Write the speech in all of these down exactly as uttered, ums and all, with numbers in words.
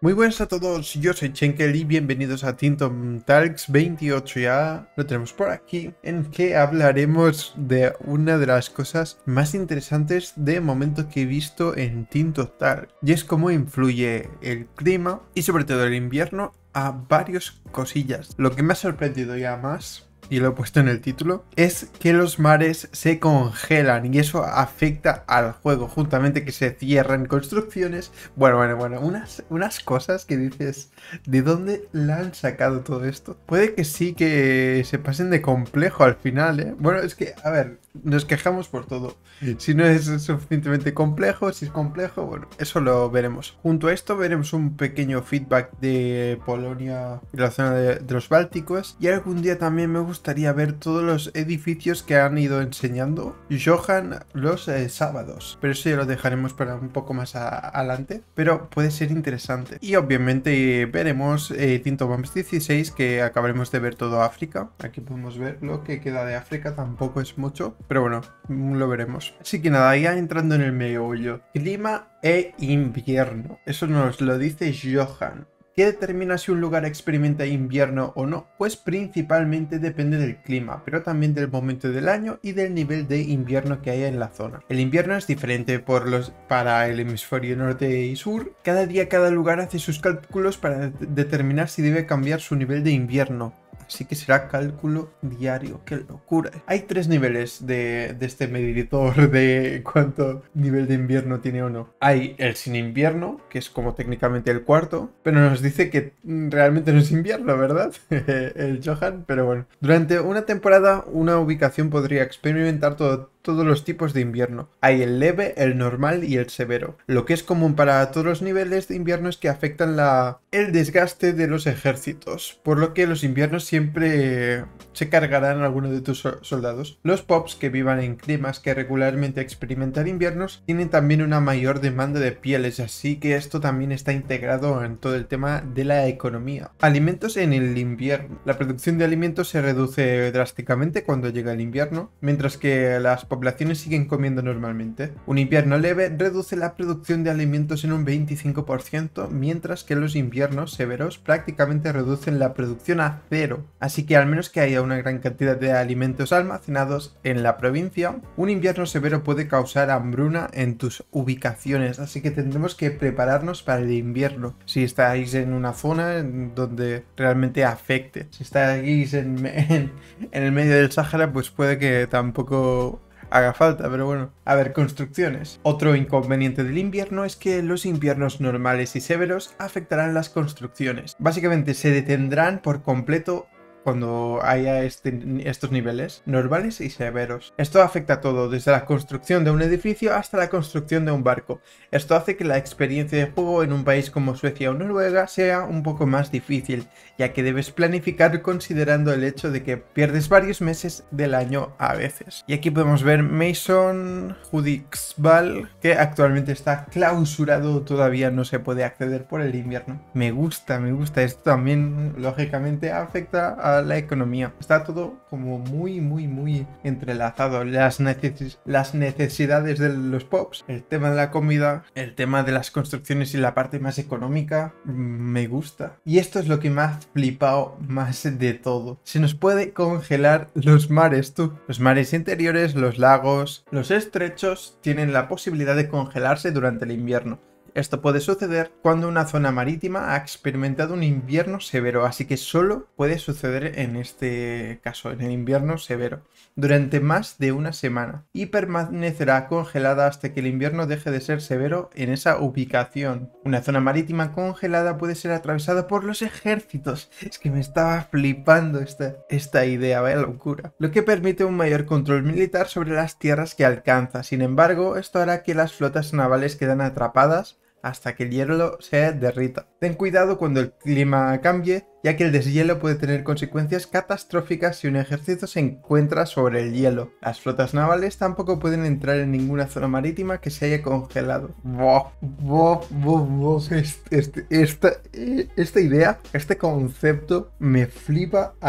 Muy buenas a todos, yo soy Chenkel y bienvenidos a Tinton Talks veintiocho. Ya lo tenemos por aquí, en que hablaremos de una de las cosas más interesantes de momento que he visto en Tinton Talks, y es cómo influye el clima y sobre todo el invierno a varias cosillas. Lo que me ha sorprendido ya más, y lo he puesto en el título, es que los mares se congelan y eso afecta al juego, juntamente que se cierran construcciones. Bueno, bueno, bueno, unas, unas cosas que dices, ¿de dónde la han sacado todo esto? Puede que sí que se pasen de complejo al final, ¿eh? Bueno, es que, a ver, nos quejamos por todo. Si no es suficientemente complejo, si es complejo, bueno, eso lo veremos. Junto a esto veremos un pequeño feedback de Polonia y la zona de, de los Bálticos, y algún día también me gustaría ver todos los edificios que han ido enseñando Johan los eh, sábados, pero eso ya lo dejaremos para un poco más adelante, pero puede ser interesante. Y obviamente eh, veremos eh, Tinto Bombs dieciséis, que acabaremos de ver todo África. Aquí podemos ver lo que queda de África, tampoco es mucho, pero bueno, lo veremos. Así que nada, ya entrando en el meollo, clima e invierno, eso nos lo dice Johan. ¿Qué determina si un lugar experimenta invierno o no? Pues principalmente depende del clima, pero también del momento del año y del nivel de invierno que haya en la zona. El invierno es diferente por los, para el hemisferio norte y sur. Cada día cada lugar hace sus cálculos para de determinar si debe cambiar su nivel de invierno. Así que será cálculo diario. ¡Qué locura! Hay tres niveles de, de este medidor de cuánto nivel de invierno tiene o no. Hay el sin invierno, que es como técnicamente el cuarto, pero nos dice que realmente no es invierno, ¿verdad? El Johan, pero bueno. Durante una temporada, una ubicación podría experimentar todo, todos los tipos de invierno. Hay el leve, el normal y el severo. Lo que es común para todos los niveles de invierno es que afectan la, el desgaste de los ejércitos, por lo que los inviernos siempre se cargarán a alguno de tus soldados. Los pops que vivan en climas que regularmente experimentan inviernos tienen también una mayor demanda de pieles, así que esto también está integrado en todo el tema de la economía. Alimentos en el invierno. La producción de alimentos se reduce drásticamente cuando llega el invierno, mientras que las poblaciones siguen comiendo normalmente. Un invierno leve reduce la producción de alimentos en un veinticinco por ciento, mientras que los inviernos severos prácticamente reducen la producción a cero. Así que al menos que haya una gran cantidad de alimentos almacenados en la provincia, un invierno severo puede causar hambruna en tus ubicaciones, así que tendremos que prepararnos para el invierno. Si estáis en una zona en donde realmente afecte, si estáis en, en, en el medio del Sáhara, pues puede que tampoco haga falta, pero bueno. A ver, construcciones. Otro inconveniente del invierno es que los inviernos normales y severos afectarán las construcciones. Básicamente se detendrán por completo cuando haya este, estos niveles normales y severos. Esto afecta a todo, desde la construcción de un edificio hasta la construcción de un barco. Esto hace que la experiencia de juego en un país como Suecia o Noruega sea un poco más difícil, ya que debes planificar considerando el hecho de que pierdes varios meses del año a veces. Y aquí podemos ver Mason Hudiksvall, que actualmente está clausurado, todavía no se puede acceder por el invierno. Me gusta, me gusta. Esto también lógicamente afecta a la economía. Está todo como muy, muy, muy entrelazado. Las, neces las necesidades de los pops, el tema de la comida, el tema de las construcciones y la parte más económica, me gusta. Y esto es lo que me ha flipado más de todo. Se nos puede congelar los mares, tú. Los mares interiores, los lagos, los estrechos tienen la posibilidad de congelarse durante el invierno. Esto puede suceder cuando una zona marítima ha experimentado un invierno severo, así que solo puede suceder en este caso, en el invierno severo, durante más de una semana, y permanecerá congelada hasta que el invierno deje de ser severo en esa ubicación. Una zona marítima congelada puede ser atravesada por los ejércitos. Es que me estaba flipando esta, esta idea, vaya locura. Lo que permite un mayor control militar sobre las tierras que alcanza. Sin embargo, esto hará que las flotas navales queden atrapadas hasta que el hielo se derrita. Ten cuidado cuando el clima cambie, ya que el deshielo puede tener consecuencias catastróficas si un ejército se encuentra sobre el hielo. Las flotas navales tampoco pueden entrar en ninguna zona marítima que se haya congelado. Buah, buah, buah, buah. Este, este, esta, esta idea, este concepto me flipa a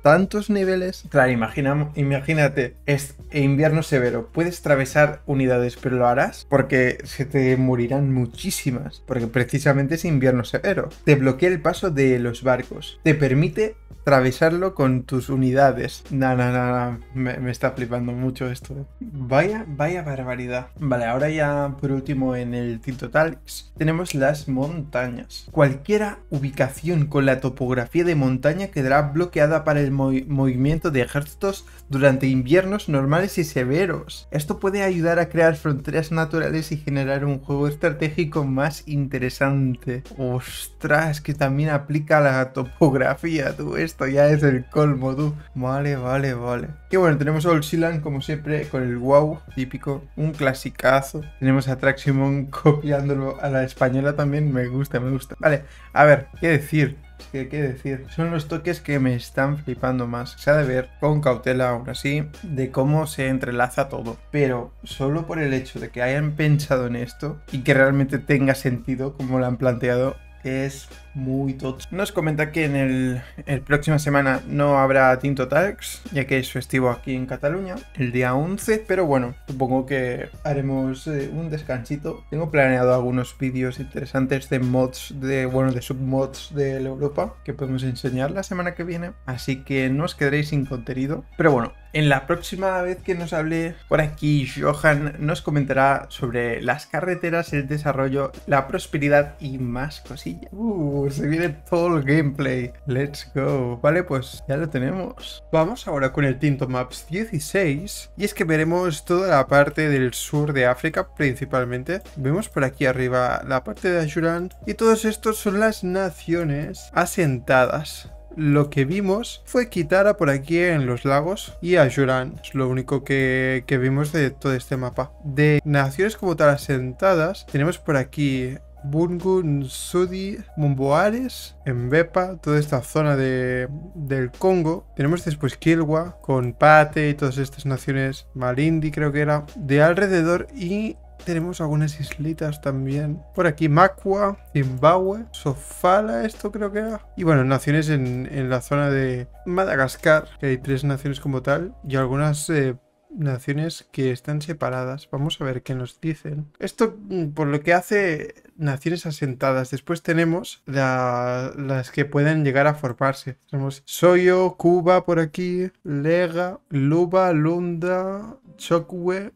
tantos niveles. Claro, imagina, imagínate, es invierno severo, puedes atravesar unidades, pero ¿lo harás? Porque se te morirán muchísimas, porque precisamente es invierno severo. Te bloquea el paso de los barcos, te permite atravesarlo con tus unidades. No, no, no, no. Me, me está flipando mucho esto. Vaya, vaya barbaridad. Vale, ahora ya por último en el Tinto Talks tenemos las montañas. Cualquier ubicación con la topografía de montaña quedará bloqueada para el movi movimiento de ejércitos durante inviernos normales y severos. Esto puede ayudar a crear fronteras naturales y generar un juego estratégico más interesante. Ostras, que también aplica la topografía, tú. Esto ya es el colmo, tú. Vale, vale, vale. Y bueno, tenemos a Olsilan, como siempre, con el wow típico. Un clasicazo. Tenemos a Traximon copiándolo a la española también. Me gusta, me gusta. Vale, a ver, ¿qué decir? Es que, ¿qué decir? Son los toques que me están flipando más. Se ha de ver con cautela aún así de cómo se entrelaza todo. Pero solo por el hecho de que hayan pensado en esto y que realmente tenga sentido como lo han planteado, es muy tocho. Nos comenta que en el, el próxima semana no habrá Tinto Talks, ya que es festivo aquí en Cataluña, el día once, pero bueno, supongo que haremos eh, un descansito. Tengo planeado algunos vídeos interesantes de mods, de bueno, de submods de la Europa, que podemos enseñar la semana que viene, así que no os quedaréis sin contenido. Pero bueno, en la próxima vez que nos hable por aquí, Johan nos comentará sobre las carreteras, el desarrollo, la prosperidad y más cosillas. Uh, se viene todo el gameplay. Let's go. Vale, pues ya lo tenemos. Vamos ahora con el Tinto Maps dieciséis. Y es que veremos toda la parte del sur de África principalmente. Vemos por aquí arriba la parte de Ajuran. Y todos estos son las naciones asentadas. Lo que vimos fue Kitara por aquí en los lagos y Ajuran. Es lo único que, que vimos de todo este mapa. De naciones como tal asentadas, tenemos por aquí Bungu, Nsudi, Mumboares, Mbepa, toda esta zona de, del Congo. Tenemos después Kilwa con Pate y todas estas naciones, Malindi creo que era, de alrededor, y tenemos algunas islitas también. Por aquí Makwa, Zimbabue, Sofala, esto creo que era. Y bueno, naciones en, en la zona de Madagascar, que hay tres naciones como tal, y algunas eh, naciones que están separadas. Vamos a ver qué nos dicen. Esto por lo que hace naciones asentadas. Después tenemos la, las que pueden llegar a formarse. Tenemos Soyo, Cuba por aquí, Lega, Luba, Lunda, Chokwe,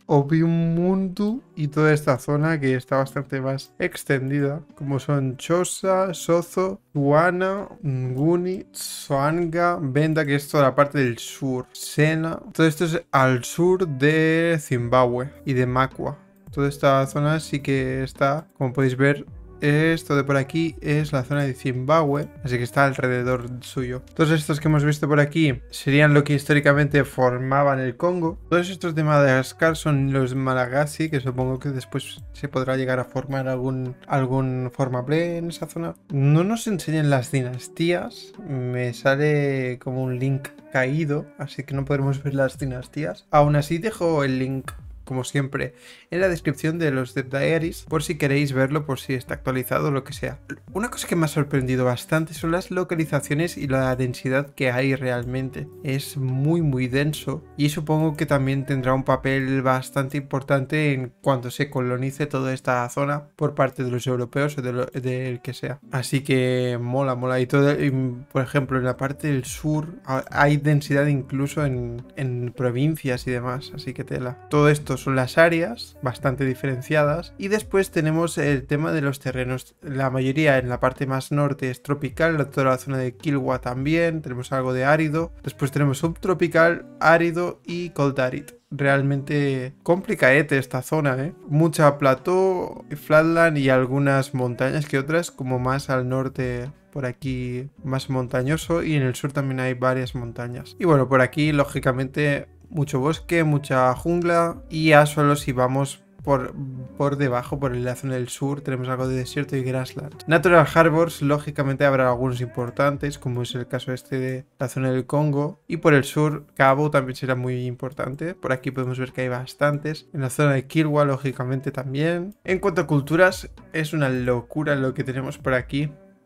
Obimundu y toda esta zona que está bastante más extendida, como son Chosa, Sozo, Tuana, Nguni, Soanga, Benda, que es toda la parte del sur, Sena. Todo esto es al sur de Zimbabue y de Makwa. Toda esta zona sí que está, como podéis ver, esto de por aquí es la zona de Zimbabue, así que está alrededor suyo. Todos estos que hemos visto por aquí serían lo que históricamente formaban el Congo. Todos estos de Madagascar son los Malagasy, que supongo que después se podrá llegar a formar algún, algún formaplay en esa zona. No nos enseñan las dinastías, me sale como un link caído, así que no podremos ver las dinastías. Aún así dejo el link, como siempre, en la descripción de los Death Diaries, por si queréis verlo, por si está actualizado o lo que sea. Una cosa que me ha sorprendido bastante son las localizaciones y la densidad que hay realmente. Es muy muy denso y supongo que también tendrá un papel bastante importante en cuanto se colonice toda esta zona por parte de los europeos o del de que sea. Así que mola, mola. Y todo, y, por ejemplo, en la parte del sur hay densidad incluso en, en provincias y demás, así que tela. Todo esto son las áreas bastante diferenciadas, y después tenemos el tema de los terrenos. La mayoría en la parte más norte es tropical, toda la zona de Kilwa también, tenemos algo de árido, después tenemos subtropical, árido y cold arid. Realmente complicaete esta zona, ¿eh? Mucha plató, flatland y algunas montañas que otras, como más al norte, por aquí más montañoso, y en el sur también hay varias montañas. Y bueno, por aquí lógicamente mucho bosque, mucha jungla, y ya solo si vamos por, por debajo, por la zona del sur, tenemos algo de desierto y grassland. Natural Harbors, lógicamente habrá algunos importantes, como es el caso este de la zona del Congo, y por el sur Cabo también será muy importante. Por aquí podemos ver que hay bastantes. En la zona de Kilwa lógicamente también. En cuanto a culturas, es una locura lo que tenemos por aquí.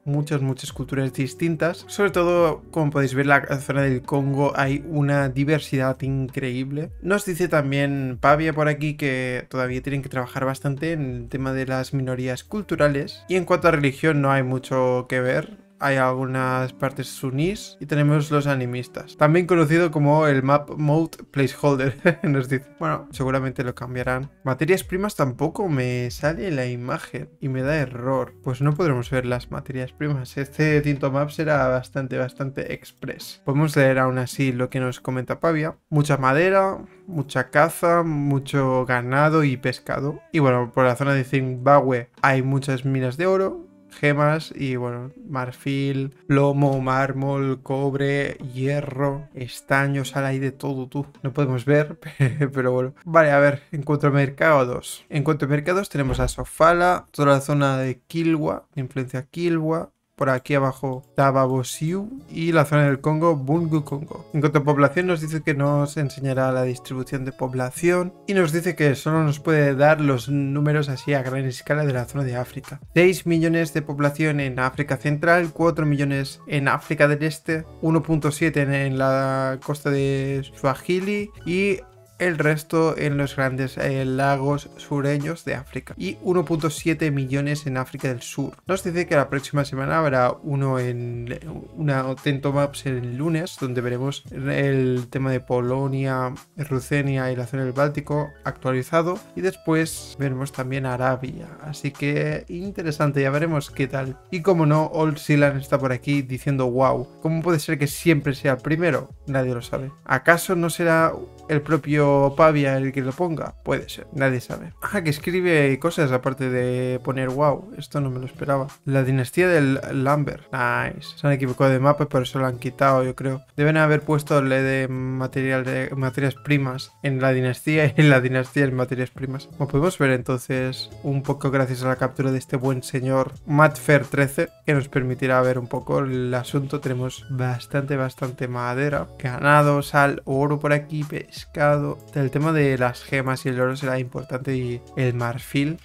muchas, muchas culturas distintas. Sobre todo, como podéis ver, la zona del Congo hay una diversidad increíble. Nos dice también Pavia por aquí que todavía tienen que trabajar bastante en el tema de las minorías culturales. Y en cuanto a religión no hay mucho que ver. Hay algunas partes sunís y tenemos los animistas. También conocido como el Map Mode Placeholder. Nos dice, bueno, seguramente lo cambiarán. Materias primas tampoco me sale la imagen y me da error. Pues no podremos ver las materias primas. Este Tinto Map será bastante, bastante express. Podemos leer aún así lo que nos comenta Pavia. Mucha madera, mucha caza, mucho ganado y pescado. Y bueno, por la zona de Zimbabue hay muchas minas de oro, gemas y bueno, marfil, plomo, mármol, cobre, hierro, estaño, sal, hay de todo, tú. No podemos ver, pero bueno. Vale, a ver, en cuanto a mercados. En cuanto a mercados tenemos a Sofala, toda la zona de Kilwa, influencia Kilwa. Por aquí abajo Tababosiu y la zona del Congo, Bungu Congo. En cuanto a población nos dice que nos enseñará la distribución de población y nos dice que solo nos puede dar los números así a gran escala de la zona de África. seis millones de población en África Central, cuatro millones en África del Este, uno punto siete en la costa de Swahili y el resto en los grandes eh, lagos sureños de África y uno punto siete millones en África del Sur. Nos dice que la próxima semana habrá uno en una Tinto Maps el lunes donde veremos el tema de Polonia, Rucenia y la zona del Báltico actualizado y después veremos también Arabia, así que interesante, ya veremos qué tal. Y como no, Old Sealand está por aquí diciendo wow, ¿cómo puede ser que siempre sea el primero? Nadie lo sabe. ¿Acaso no será el propio Pavia el que lo ponga? Puede ser, nadie sabe. Ah, que escribe cosas aparte de poner wow, esto no me lo esperaba. La dinastía del Lambert, nice. Se han equivocado de mapa, pero eso lo han quitado, yo creo. Deben haber puesto le de material de materias primas en la dinastía y en la dinastía en materias primas. Como podemos ver entonces, un poco gracias a la captura de este buen señor Matfer trece, que nos permitirá ver un poco el asunto. Tenemos bastante, bastante madera, ganado, sal, oro por aquí, pescado. El tema de las gemas y el oro será importante y el marfil.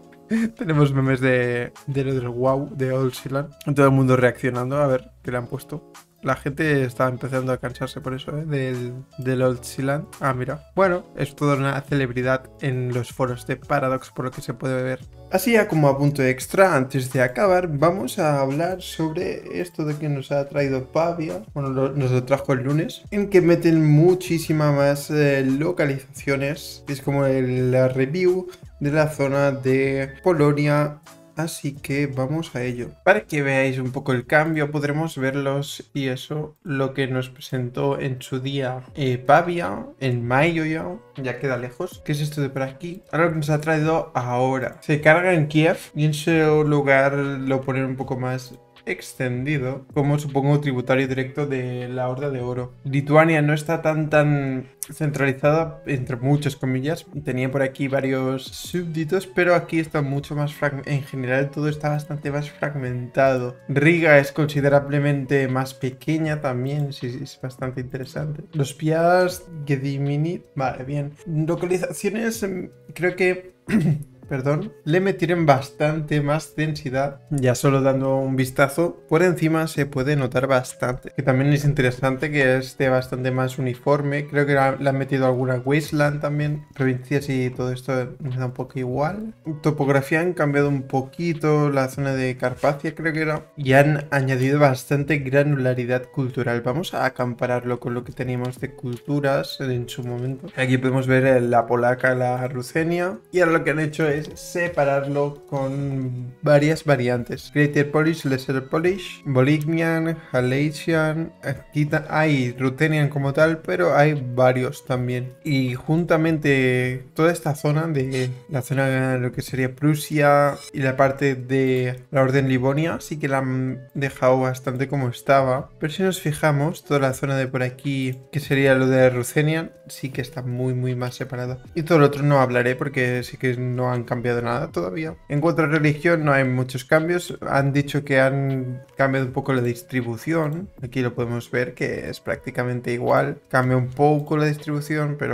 Tenemos memes de, de lo del wow de Old Sealand. Todo el mundo reaccionando a ver qué le han puesto. La gente está empezando a cansarse por eso, ¿eh? Del, del Old Sealand. Ah, mira. Bueno, es toda una celebridad en los foros de Paradox por lo que se puede ver. Así ya como a punto extra, antes de acabar, vamos a hablar sobre esto de que nos ha traído Pavia. Bueno, lo, nos lo trajo el lunes. En que meten muchísimas más eh, localizaciones. Es como el, la review de la zona de Polonia. Así que vamos a ello. Para que veáis un poco el cambio, podremos verlos y eso, lo que nos presentó en su día eh, Pavia, en mayo ya, ya queda lejos. ¿Qué es esto de por aquí? Ahora lo que nos ha traído ahora. Se carga en Kiev y en su lugar lo ponen un poco más extendido, como supongo tributario directo de la Horda de Oro. Lituania no está tan tan centralizada, entre muchas comillas. Tenía por aquí varios súbditos, pero aquí está mucho más fragmentado. En general todo está bastante más fragmentado. Riga es considerablemente más pequeña también, sí, sí, es bastante interesante. Los Piast, Gediminit, vale, bien. Localizaciones, creo que... Perdón, le metieron bastante más densidad. Ya solo dando un vistazo por encima se puede notar bastante. Que también es interesante que esté bastante más uniforme. Creo que le han metido alguna wasteland también. Provincias y todo esto me da un poco igual. Topografía han cambiado un poquito. La zona de Carpacia creo que era. Y han añadido bastante granularidad cultural. Vamos a compararlo con lo que teníamos de culturas en su momento. Aquí podemos ver la polaca, la rucenia. Y ahora lo que han hecho es separarlo con varias variantes. Greater Polish, Lesser Polish, Bolignian, Halatian, aquí hay Ruthenian como tal, pero hay varios también. Y juntamente toda esta zona de la zona de lo que sería Prusia y la parte de la Orden Livonia sí que la han dejado bastante como estaba. Pero si nos fijamos, toda la zona de por aquí, que sería lo de Ruthenian, sí que está muy muy más separada. Y todo lo otro no hablaré porque sí que no han cambiado nada todavía. En cuanto a religión no hay muchos cambios. Han dicho que han cambiado un poco la distribución. Aquí lo podemos ver que es prácticamente igual. Cambia un poco la distribución, pero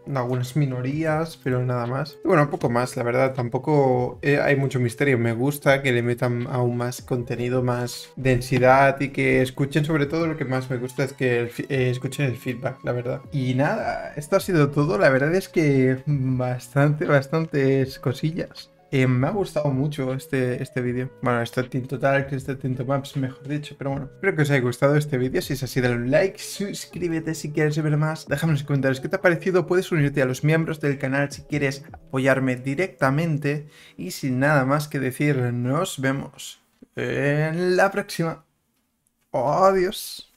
algunas minorías, pero nada más. Y bueno, poco más, la verdad, tampoco eh, hay mucho misterio. Me gusta que le metan aún más contenido, más densidad y que escuchen, sobre todo lo que más me gusta es que el fi- eh, escuchen el feedback, la verdad. Y nada, esto ha sido todo. La verdad es que bastante, bastantes cosillas. Eh, me ha gustado mucho este, este vídeo. Bueno, este Tinto Talks, este Tinto Maps, mejor dicho. Pero bueno, espero que os haya gustado este vídeo. Si es así, dale un like, suscríbete si quieres ver más. Déjame en los comentarios qué te ha parecido. Puedes unirte a los miembros del canal si quieres apoyarme directamente. Y sin nada más que decir, nos vemos en la próxima. Adiós.